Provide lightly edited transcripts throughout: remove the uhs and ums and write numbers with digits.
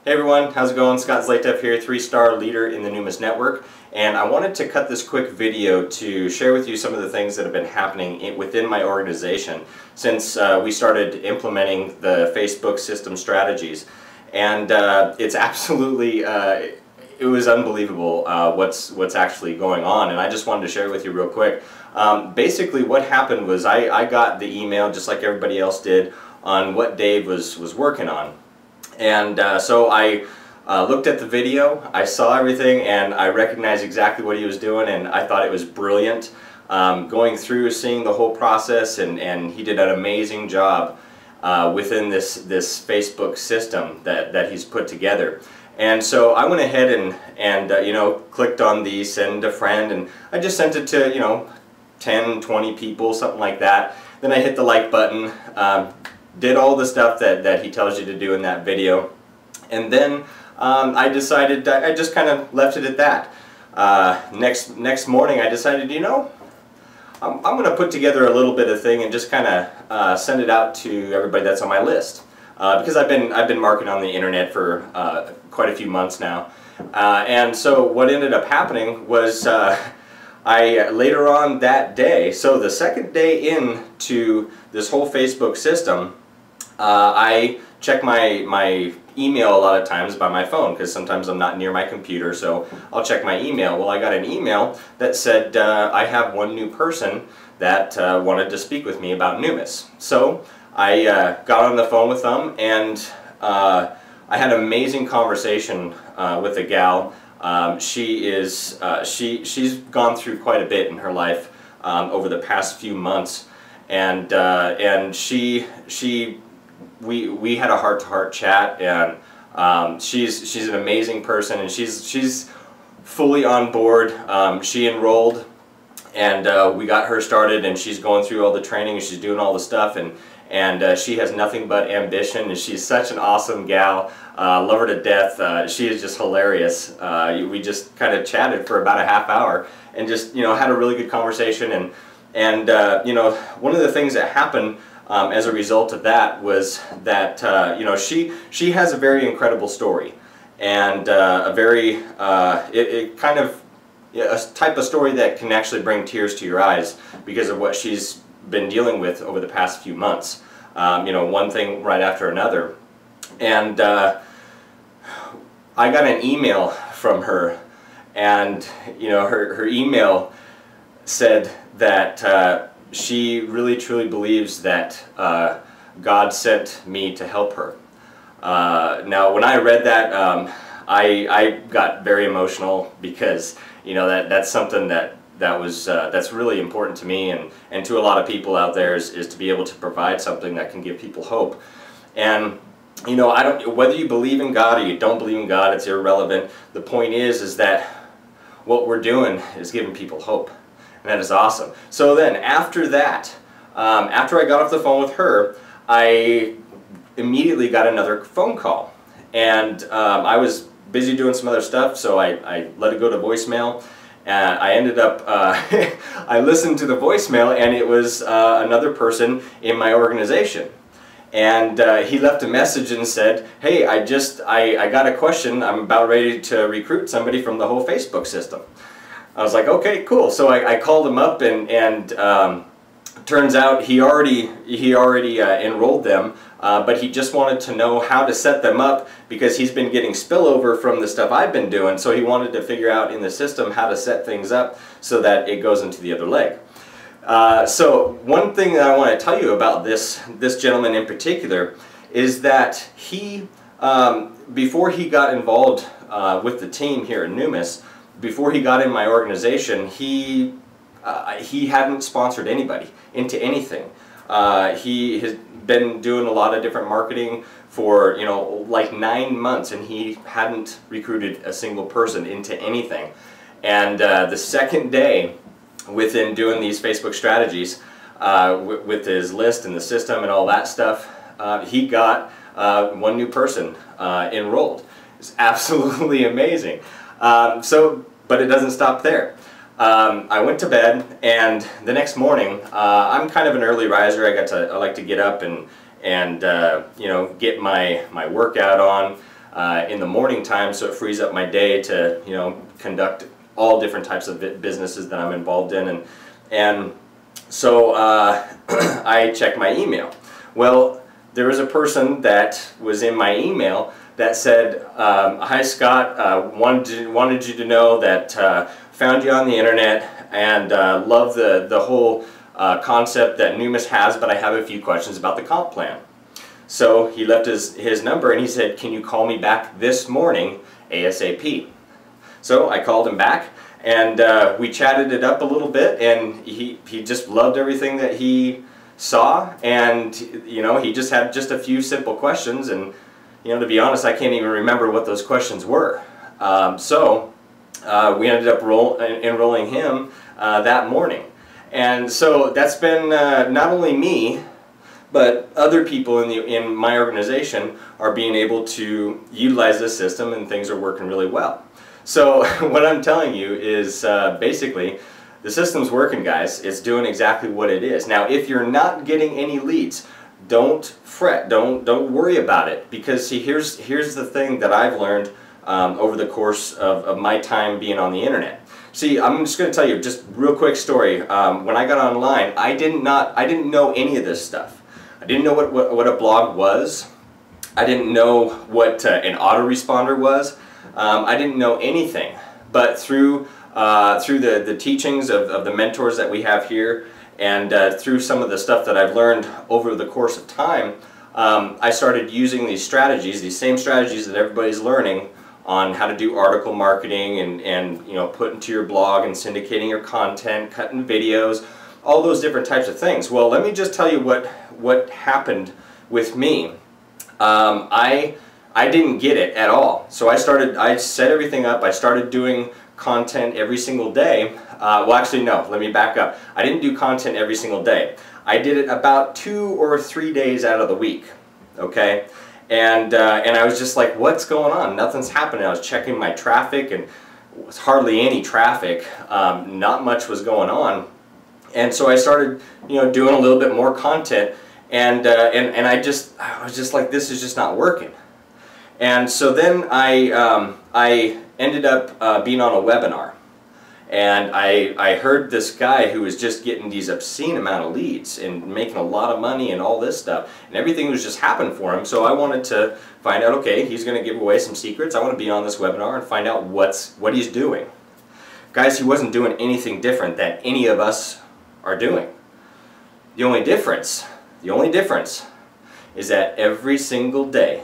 Hey everyone, how's it going? Scott Zlatev here, 3-star leader in the Numis network, and I wanted to cut this quick video to share with you some of the things that have been happening within my organization since we started implementing the Facebook system strategies. And it's absolutely, it was unbelievable what's actually going on, and I just wanted to share with you real quick. Basically what happened was I got the email just like everybody else did on what Dave was working on. And so I looked at the video, I saw everything, and I recognized exactly what he was doing, and I thought it was brilliant. Going through, seeing the whole process, and he did an amazing job within this Facebook system that he's put together. And so I went ahead and you know, clicked on the send a friend, and I just sent it to, you know, 10, 20 people, something like that. Then I hit the like button. Did all the stuff that he tells you to do in that video, and then I decided I just kind of left it at that. Next morning I decided, you know, I'm going to put together a little bit of thing and just kind of send it out to everybody that's on my list, because I've been marketing on the internet for quite a few months now, and so what ended up happening was I later on that day, so the second day into this whole Facebook system, I check my email a lot of times by my phone, because sometimes I'm not near my computer, so I'll check my email. Well, I got an email that said I have one new person that wanted to speak with me about Numis. So I got on the phone with them, and I had an amazing conversation with a gal. She's gone through quite a bit in her life over the past few months, and we had a heart-to-heart chat, and she's an amazing person, and she's fully on board. She enrolled, and we got her started, and she's going through all the training, and she's doing all the stuff, and she has nothing but ambition, and she's such an awesome gal. Love her to death. She is just hilarious. We just kind of chatted for about a half hour and just, you know, had a really good conversation, and you know, one of the things that happened as a result of that was that you know, she has a very incredible story, and a very it kind of, a type of story that can actually bring tears to your eyes because of what she's been dealing with over the past few months. You know, one thing right after another, and I got an email from her, and you know, her email said that she really truly believes that God sent me to help her. Now when I read that, I got very emotional, because you know, that's something that's really important to me and to a lot of people out there, is to be able to provide something that can give people hope. And you know, whether you believe in God or you don't believe in God, it's irrelevant. The point is that what we're doing is giving people hope. And that is awesome. So then after that, after I got off the phone with her, I immediately got another phone call. And I was busy doing some other stuff, so I let it go to voicemail. I ended up, I listened to the voicemail, and it was another person in my organization. And he left a message and said, hey, I got a question. I'm about ready to recruit somebody from the whole Facebook system. I was like, okay, cool. So I called him up, and turns out he already enrolled them, but he just wanted to know how to set them up, because he's been getting spillover from the stuff I've been doing, so he wanted to figure out in the system how to set things up so that it goes into the other leg. So one thing that I want to tell you about this gentleman in particular is that he, before he got involved with the team here at Numis, before he got in my organization, he hadn't sponsored anybody into anything. He has been doing a lot of different marketing for, you know, like 9 months, and he hadn't recruited a single person into anything. And the second day within doing these Facebook strategies, with his list and the system and all that stuff, he got one new person enrolled. It's absolutely amazing. But it doesn't stop there. I went to bed, and the next morning, I'm kind of an early riser. I like to get up and you know, get my workout on. in the morning time, so it frees up my day to, you know, conduct all different types of businesses that I'm involved in, and so I checked my email. Well, there was a person that was in my email that said, "Hi Scott, wanted you to know that found you on the internet and love the whole concept that Numis has, but I have a few questions about the comp plan." So he left his number and he said, "Can you call me back this morning ASAP?" So I called him back and we chatted it up a little bit, and he just loved everything that he saw, and you know, he just had just a few simple questions, and you know, to be honest, I can't even remember what those questions were. So we ended up enrolling him that morning. And so that's been not only me, but other people in my organization are being able to utilize this system, and things are working really well. So what I'm telling you is basically the system's working, guys. It's doing exactly what it is. Now, if you're not getting any leads, don't fret, don't worry about it, because see, here's the thing that I've learned over the course of my time being on the internet. See, I'm just going to tell you just real quick story. When I got online, I didn't know any of this stuff. I didn't know what a blog was. I didn't know what an autoresponder was. I didn't know anything. But through the teachings of the mentors that we have here, and through some of the stuff that I've learned over the course of time, I started using these strategies, these same strategies that everybody's learning on how to do article marketing and you know, put into your blog and syndicating your content, cutting videos, all those different types of things. Well, let me just tell you what happened with me. I didn't get it at all. So I set everything up. I started doing content every single day. Well, actually, no, let me back up. I didn't do content every single day. I did it about 2 or 3 days out of the week, okay? And I was just like, what's going on? Nothing's happening. I was checking my traffic, and it was hardly any traffic. Not much was going on. And so I started, you know, doing a little bit more content, and I was just like, this is just not working. And so then I ended up being on a webinar, and I heard this guy who was just getting these obscene amount of leads and making a lot of money and all this stuff, and everything was just happening for him. So I wanted to find out, okay, he's going to give away some secrets. I want to be on this webinar and find out what he's doing. Guys, he wasn't doing anything different than any of us are doing. The only difference is that every single day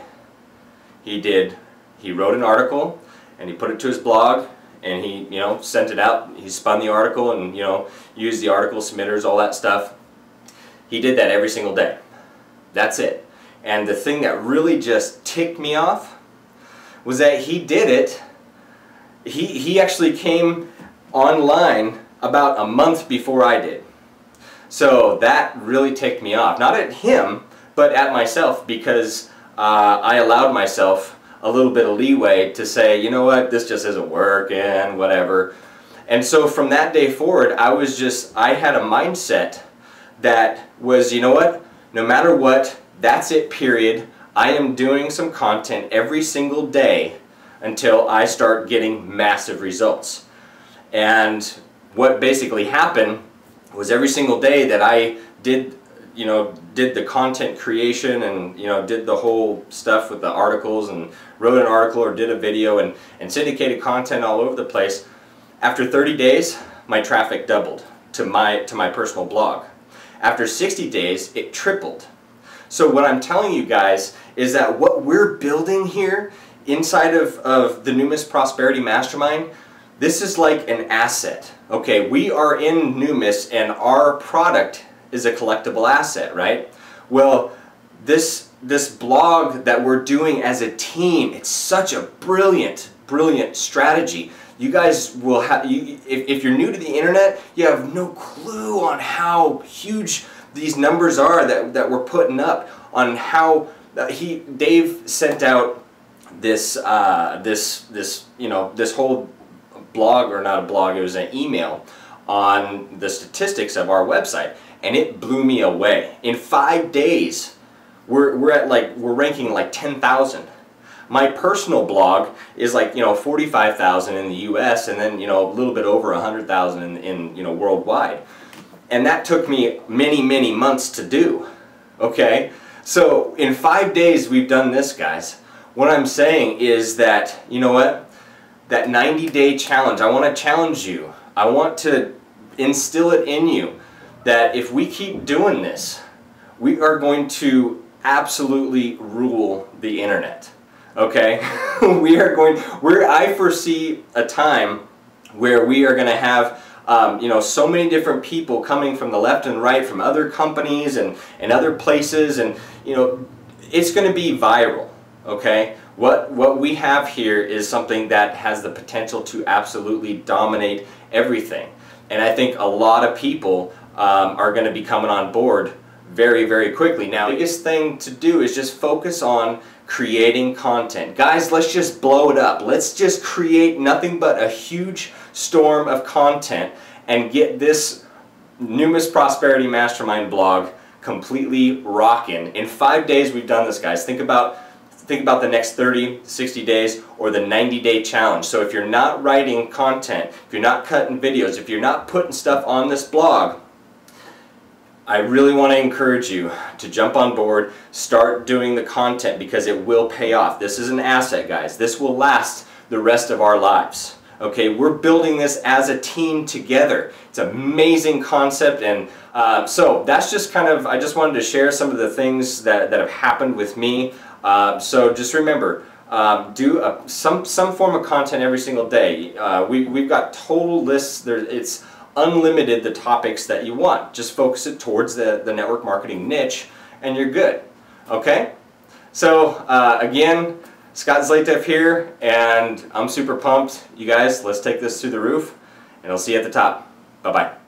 he wrote an article and he put it to his blog, and he, you know, sent it out. He spun the article and, you know, used the article submitters, all that stuff. He did that every single day. That's it. And the thing that really just ticked me off was that he did it. He actually came online about a month before I did. So that really ticked me off. Not at him, but at myself, because I allowed myself a little bit of leeway to say, you know what, this just isn't working, whatever. And so from that day forward, I had a mindset that was, you know what, no matter what, that's it, period. I am doing some content every single day until I start getting massive results. And what basically happened was every single day that I did the content creation and, you know, did the whole stuff with the articles and wrote an article or did a video and syndicated content all over the place, after 30 days, my traffic doubled to my personal blog. After 60 days, it tripled. So what I'm telling you guys is that what we're building here inside of the Numis Prosperity Mastermind, this is like an asset. Okay, we are in Numis and our product is a collectible asset, right? Well, this blog that we're doing as a team, it's such a brilliant strategy. You guys will have, if you're new to the internet, you have no clue on how huge these numbers are that we're putting up, on how Dave sent out this whole blog, or not a blog, it was an email on the statistics of our website, and it blew me away. In 5 days, we're ranking like 10,000. My personal blog is like, 45,000 in the US, and then, a little bit over 100,000 in worldwide. And that took me many, many months to do. Okay? So in 5 days we've done this, guys. What I'm saying is that, you know what? That 90-day challenge, I want to challenge you. I want to instill it in you that if we keep doing this, we are going to absolutely rule the internet. Okay? I foresee a time where we are going to have so many different people coming from the left and right, from other companies and other places, and it's going to be viral. Okay? What we have here is something that has the potential to absolutely dominate everything. And I think a lot of people are going to be coming on board very, very quickly. Now, the biggest thing to do is just focus on creating content. Guys, let's just blow it up. Let's just create nothing but a huge storm of content and get this Numis Prosperity Mastermind blog completely rocking. In 5 days we've done this, guys. Think about the next 30, 60 days, or the 90-day challenge. So if you're not writing content, if you're not cutting videos, if you're not putting stuff on this blog, I really want to encourage you to jump on board, start doing the content, because it will pay off. This is an asset, guys. This will last the rest of our lives. Okay, we're building this as a team together. It's an amazing concept, and so that's just I just wanted to share some of the things that have happened with me. So just remember, do some form of content every single day. We've got total lists. It's unlimited, the topics that you want. Just focus it towards the network marketing niche and you're good. Okay? So again, Scott Zlatev here, and I'm super pumped. You guys, let's take this to the roof, and I'll see you at the top. Bye-bye.